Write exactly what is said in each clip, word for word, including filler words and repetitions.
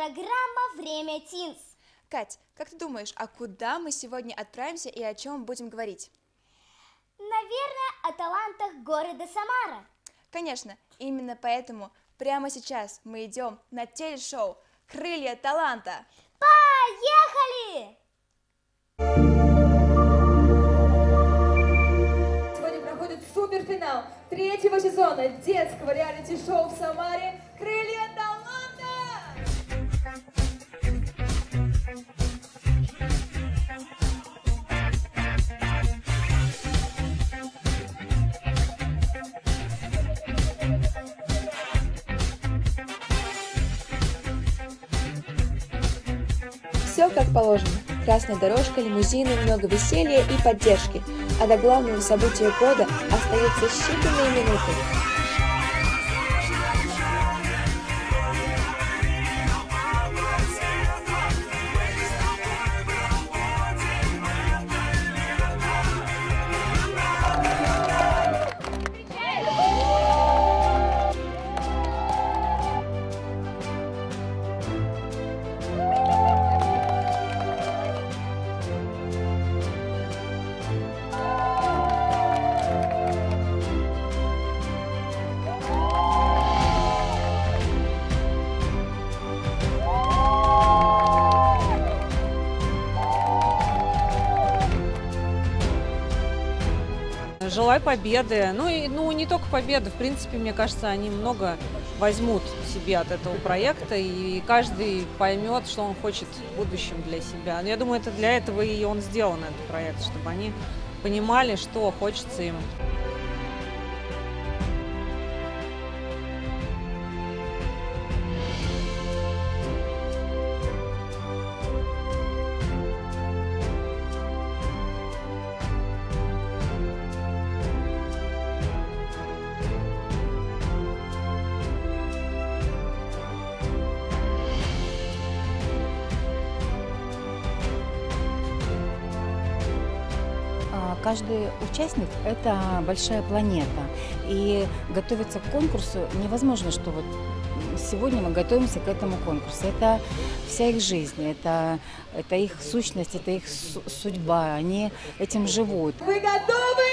Программа «Время Тинс». Кать, как ты думаешь, а куда мы сегодня отправимся и о чем будем говорить? Наверное, о талантах города Самара. Конечно, именно поэтому прямо сейчас мы идем на телешоу «Крылья таланта». Поехали! Сегодня проходит суперфинал третьего сезона детского реалити-шоу в Самаре «Крылья таланта». Все как положено. Красная дорожка, лимузины, много веселья и поддержки. А до главного события года остаются считанные минуты. Желаю победы. Ну и ну, не только победы. В принципе, мне кажется, они много возьмут себе от этого проекта, и каждый поймет, что он хочет в будущем для себя. Но я думаю, это для этого и он сделан, этот проект, чтобы они понимали, что хочется им. Каждый участник – это большая планета, и готовиться к конкурсу невозможно, что вот сегодня мы готовимся к этому конкурсу. Это вся их жизнь, это, это их сущность, это их судьба, они этим живут. Вы готовы?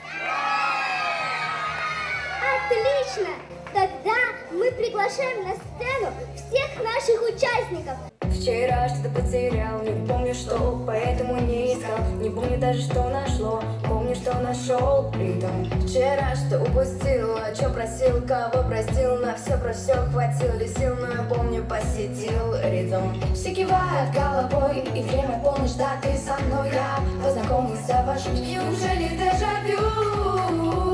Отлично! Тогда мы приглашаем на сцену всех наших участников. Вчера что-то потерял, не помню что, поэтому не искал. Не помню даже, что нашло, помню, что нашел ритм. Вчера что упустил, о чем просил, кого простил, на все про все хватил ли сил, но я помню, посетил ритм. Все кивают головой, и время полночь, да, ты со мной, я познакомлюсь, завожусь. Неужели дежавю?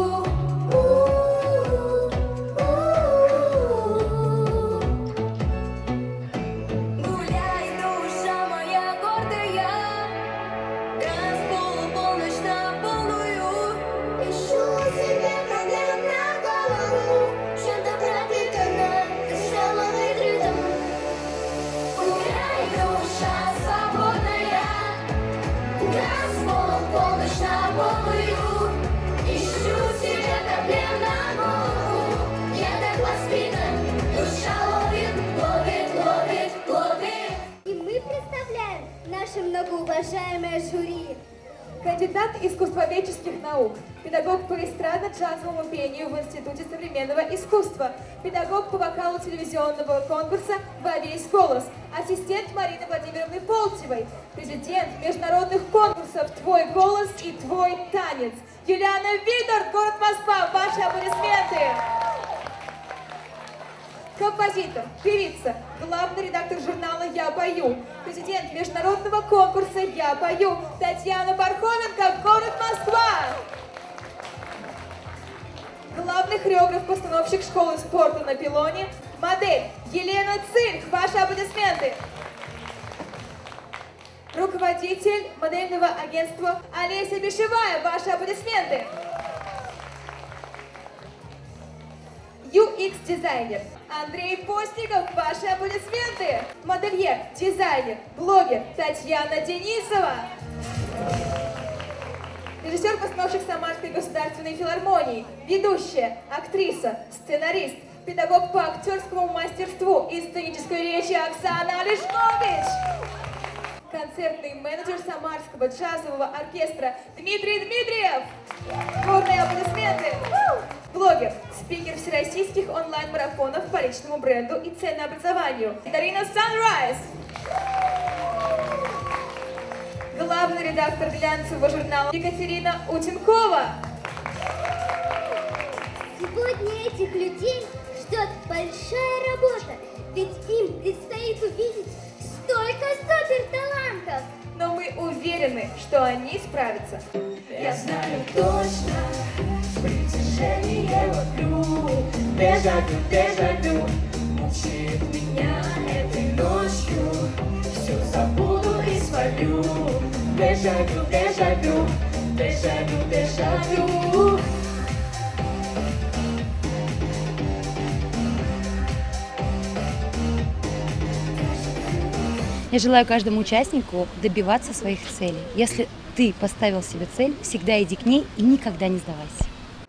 Многоуважаемое жюри. Кандидат искусствоведческих наук, педагог по эстрадно-джазовому пению в Институте современного искусства, педагог по вокалу телевизионного конкурса «Во весь голос», ассистент Марины Владимировны Полтевой, президент международных конкурсов «Твой голос» и «Твой танец». Юлиана Видорт, город Москва, ваши аплодисменты! Композитор, певица, главный редактор журнала «Я пою», президент международного конкурса «Я пою» Татьяна Пархоменко, город Москва. Главный хореограф-постановщик школы спорта на пилоне, модель Елена Цирк, ваши аплодисменты. Руководитель модельного агентства Олеся Бишевая, ваши аплодисменты. ю экс-дизайнер Андрей Постников, ваши аплодисменты. Модельер, дизайнер, блогер Татьяна Денисова. Режиссер-постановщик Самарской государственной филармонии, ведущая, актриса, сценарист, педагог по актерскому мастерству и сценической речи Оксана Лешкович. Концертный менеджер Самарского джазового оркестра Дмитрий Дмитриев. Бурные аплодисменты. Блогер, спикер всероссийских онлайн-марафонов по личному бренду и ценообразованию Дарина Санрайз. Главный редактор глянцевого журнала Екатерина Утенкова. Сегодня этих людей ждет большая работа, ведь им предстоит увидеть столько суперталантов. Но мы уверены, что они справятся. Я знаю точно, притяжение ловлю, дежавю, дежавю, мучает меня этой ночью, все забуду и свалю, дежавю, дежавю, дежавю, дежавю. Я желаю каждому участнику добиваться своих целей. Если ты поставил себе цель, всегда иди к ней и никогда не сдавайся.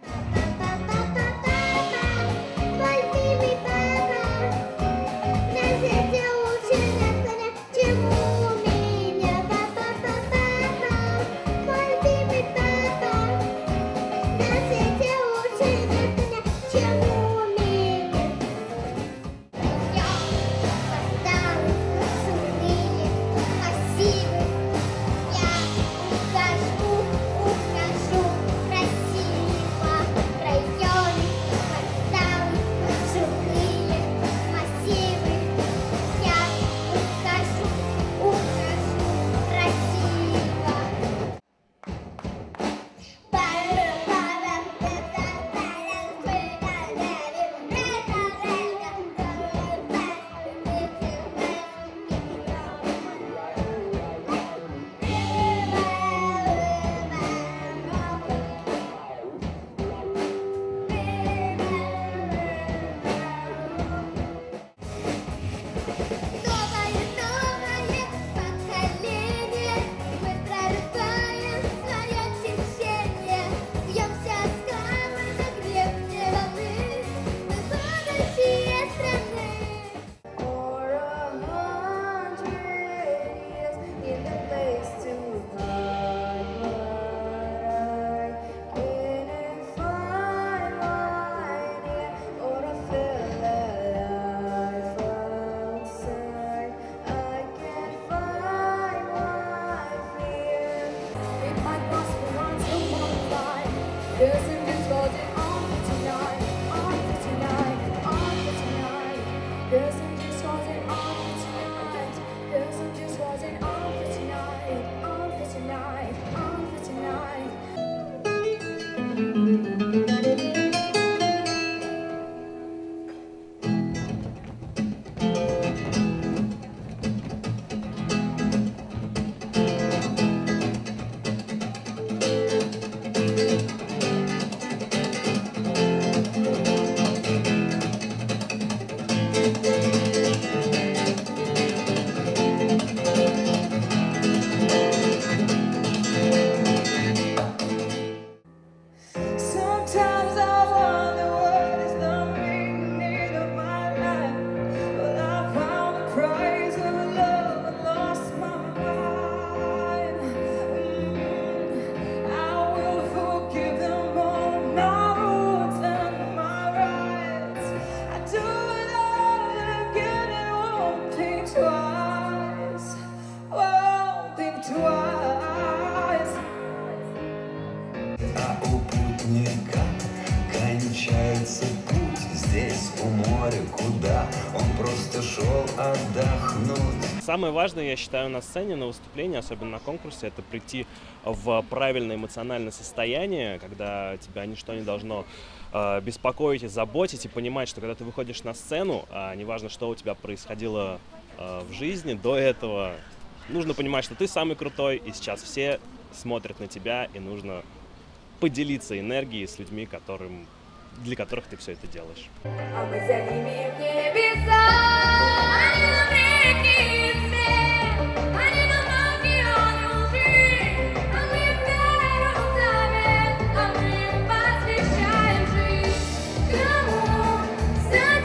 Самое важное, я считаю, на сцене, на выступлении, особенно на конкурсе, это прийти в правильное эмоциональное состояние, когда тебя ничто не должно э, беспокоить и заботить, и понимать, что когда ты выходишь на сцену, а неважно, что у тебя происходило э, в жизни до этого, нужно понимать, что ты самый крутой, и сейчас все смотрят на тебя, и нужно поделиться энергией с людьми, которым, для которых ты все это делаешь. А мы за ними в небеса. Кому? За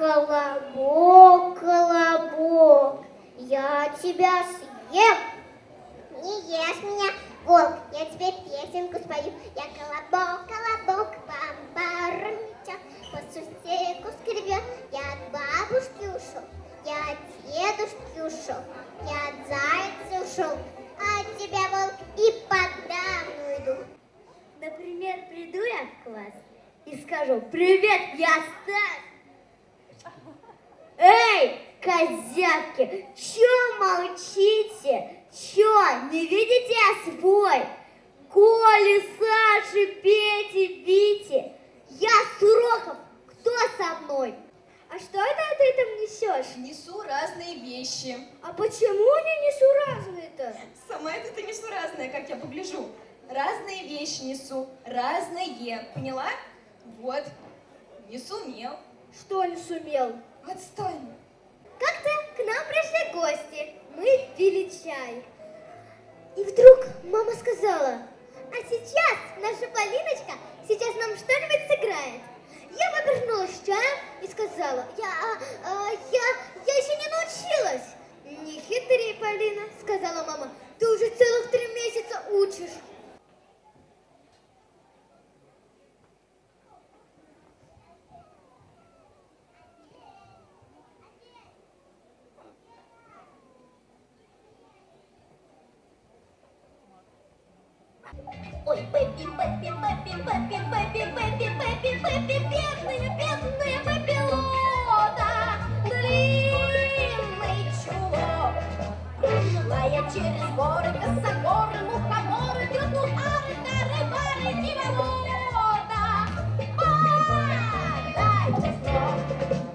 Колобок, колобок, я тебя съем. Не ешь меня, волк, я тебе песенку спою. Я колобок, колобок, бомбармича, по сусеку скребет. Я от бабушки ушел, я от дедушки ушел, я от зайца ушел, а от тебя, волк, и подавно иду. Например, приду я в класс и скажу: привет, я Стас. Эй, козявки, чё молчите? Чё, не видите свой? Коли, Саши, Пети, Вити, я с уроков, кто со мной? А что это ты там несешь? Несу разные вещи. А почему не несу разные-то? Сама это ты несу разные, как я погляжу. Разные вещи несу, разные, поняла? Вот, не сумел. Что не сумел? Отстань. Как-то к нам пришли гости, мы пили чай. И вдруг мама сказала: а сейчас наша Полиночка сейчас нам что-нибудь сыграет. Я повернулась с чаем и сказала: я, а, а, я, я еще не научилась. Не хитри, Полина, сказала мама, ты уже целых три месяца учишь. Ой, Пеппи, Пеппи, Пеппи, Пеппи, Пеппи, Пеппи, Пеппи, Пеппи, бедная, бедная Пеппилота, длинный чулок. Плывая через горы, косогоры, мухоморы, тротуары, тары-бары, диволота. Падайте с ног.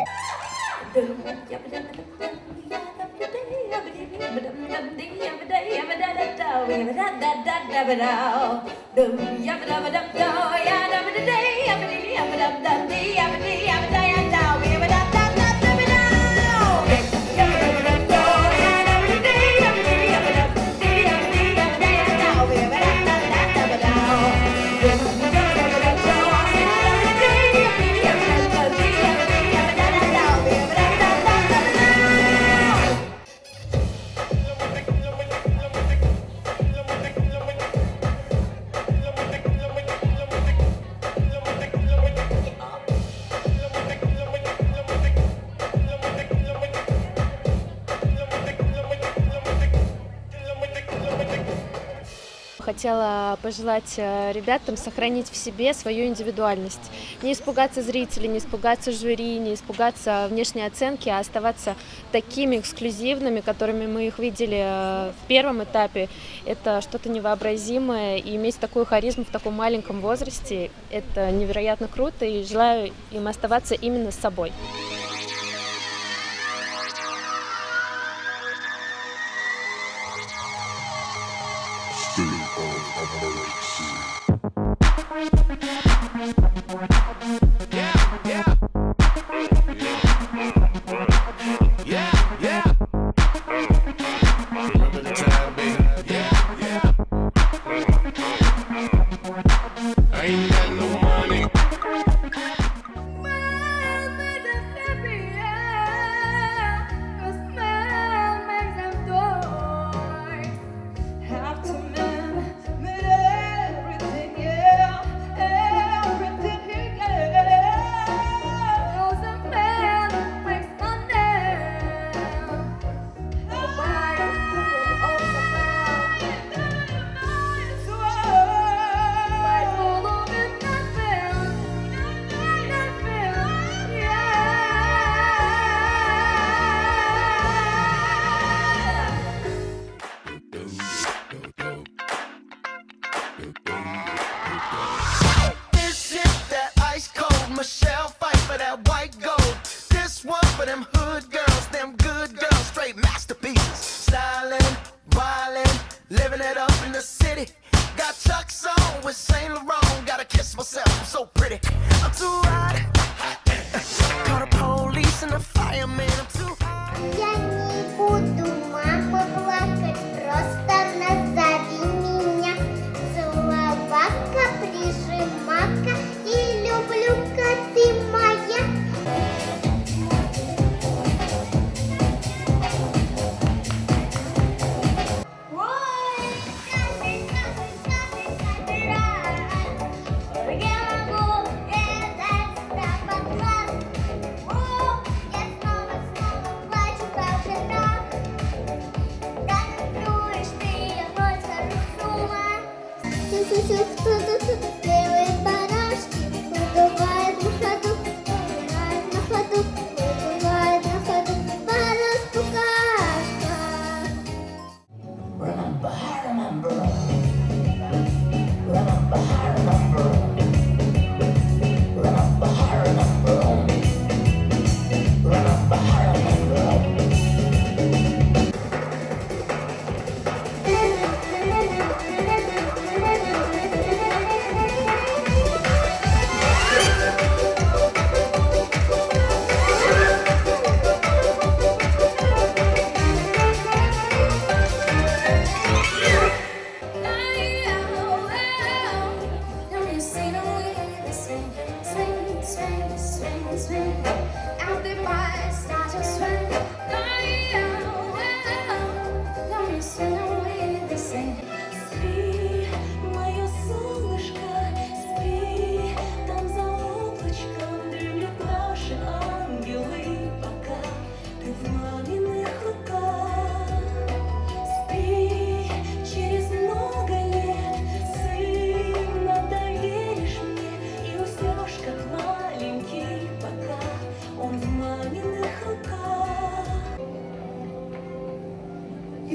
Хотела пожелать ребятам сохранить в себе свою индивидуальность. Не испугаться зрителей, не испугаться жюри, не испугаться внешней оценки, а оставаться такими эксклюзивными, которыми мы их видели в первом этапе. Это что-то невообразимое, и иметь такую харизму в таком маленьком возрасте – это невероятно круто, и желаю им оставаться именно с собой.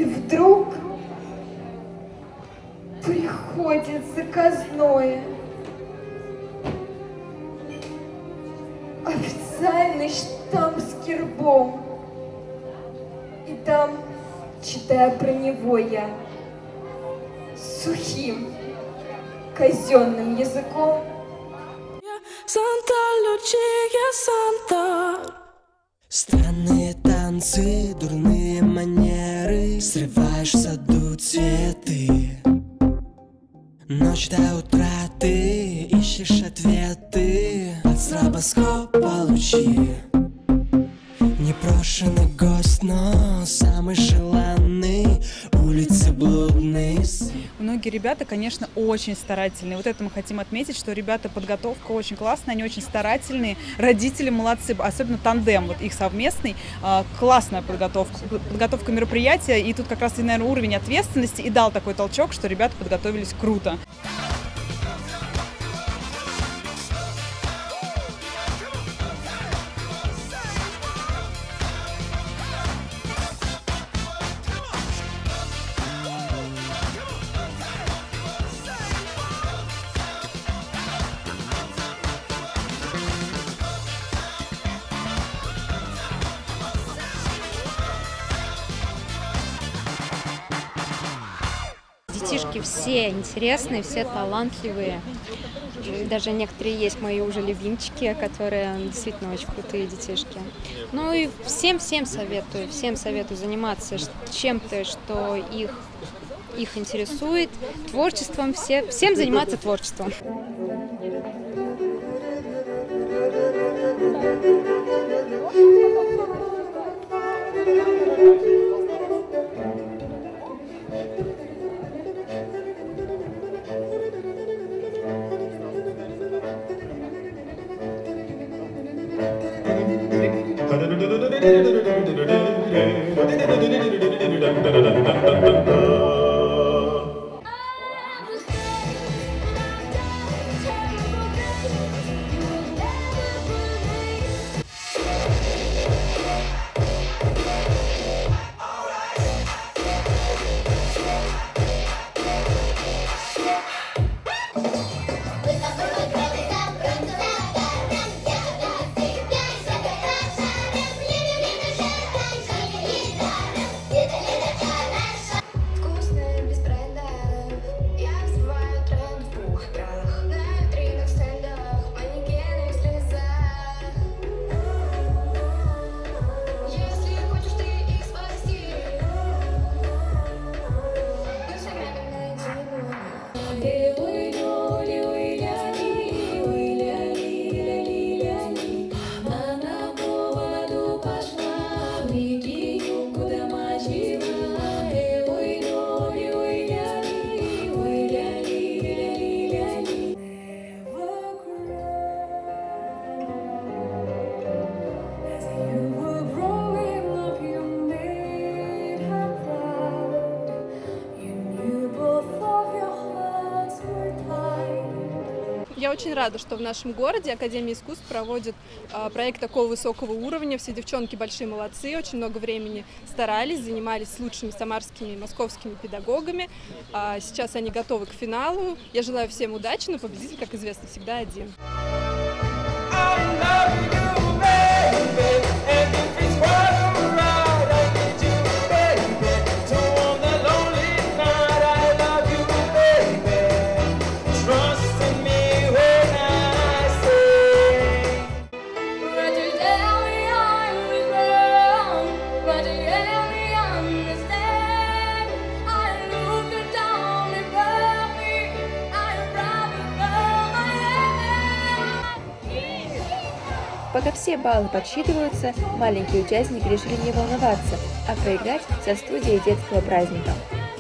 И вдруг приходит заказное. Официальный штамп с гербом. И там, читая про него я, сухим казенным языком. Санта Лючия, Санта. Странные танцы, дурные манеры, срываешь в саду цветы. Ночь до утра ты ищешь ответы, от стробоскопа лучи. Непрошенный гость, но самый желанный, улицы блудные. Многие ребята, конечно, очень старательные. Вот это мы хотим отметить, что ребята, подготовка очень классная, они очень старательные. Родители молодцы, особенно тандем, вот их совместный. Классная подготовка, подготовка мероприятия. И тут как раз, наверное, уровень ответственности и дал такой толчок, что ребята подготовились круто. Детишки все интересные, все талантливые. Даже некоторые есть мои уже любимчики, которые действительно очень крутые детишки. Ну и всем-всем советую, всем советую заниматься чем-то, что их, их интересует, творчеством, все, всем заниматься творчеством. Я очень рада, что в нашем городе Академия искусств проводит а, проект такого высокого уровня. Все девчонки большие молодцы, очень много времени старались, занимались с лучшими самарскими и московскими педагогами. А, сейчас они готовы к финалу. Я желаю всем удачи, но победитель, как известно, всегда один. Пока все баллы подсчитываются, маленькие участники решили не волноваться, а проиграть со студией детского праздника.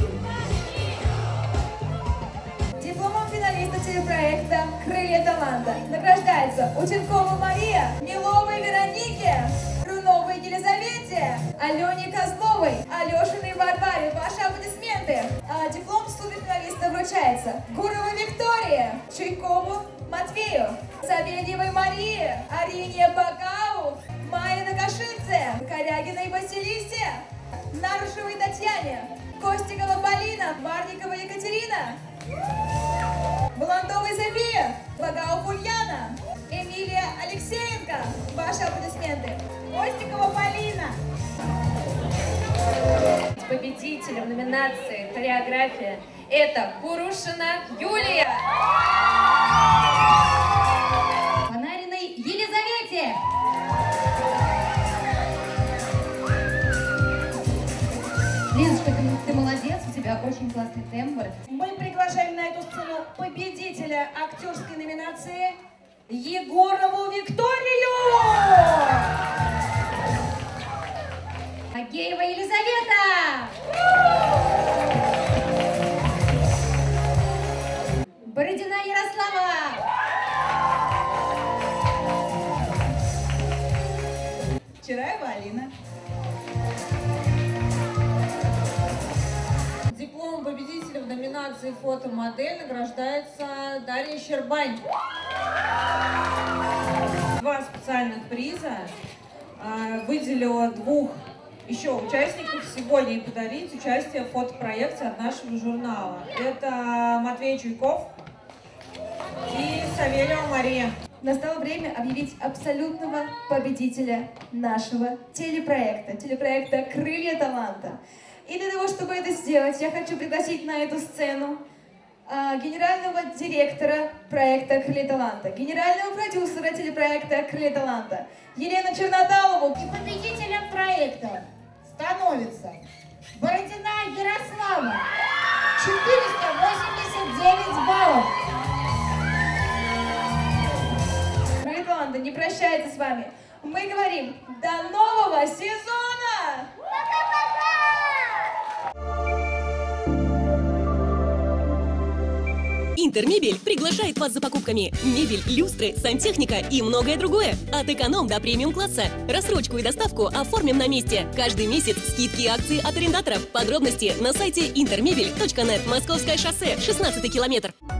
Дипломом финалиста телепроекта «Крылья таланта» награждается Утенкова Мария, Миловой Веронике, Руновой Елизавете, Алене Козловой, Алешиной Варваре. Ваши аплодисменты. А диплом суперфиналиста вручается Гуровой Виктории, Чайкову Матвею, Савельевой Марии, Арине Багау, Майе Накашидзе, Корягиной Василисе, Нарушевой Татьяне, Костикова Полина, Барникова Екатерина, Бландова София, Багаов Ульяна, Эмилия Алексеенко. Ваши аплодисменты. Костикова Полина. Победителем номинации «Хореография» это Курушина Юлия. Панариной Елизавете. Лизочка, ты, ты молодец, у тебя очень классный тембр. Мы приглашаем на эту сцену победителя актерской номинации Егорову Викторию. Агеева Елизавета. Бородина Ярослава. Чараева Алина. Диплом победителя в номинации «Фотомодель» награждается Дарья Щербань. Два специальных приза. Выделила двух еще участников сегодня и подарить участие в фотопроекте от нашего журнала. Это Матвей Чуйков и Савельева Мария. Настало время объявить абсолютного победителя нашего телепроекта, телепроекта «Крылья таланта». И для того, чтобы это сделать, я хочу пригласить на эту сцену а, генерального директора проекта «Крылья таланта», генерального продюсера телепроекта «Крылья таланта» Елену Черноталову. И победителем проекта становится Бородина Ярослава. четыреста восемьдесят девять баллов. «Крылья таланта» не прощается с вами. Мы говорим до нового сезона! Интермебель приглашает вас за покупками. Мебель, люстры, сантехника и многое другое. От эконом до премиум-класса. Рассрочку и доставку оформим на месте. Каждый месяц скидки и акции от арендаторов. Подробности на сайте интермебель точка нет. Московское шоссе, шестнадцатый километр.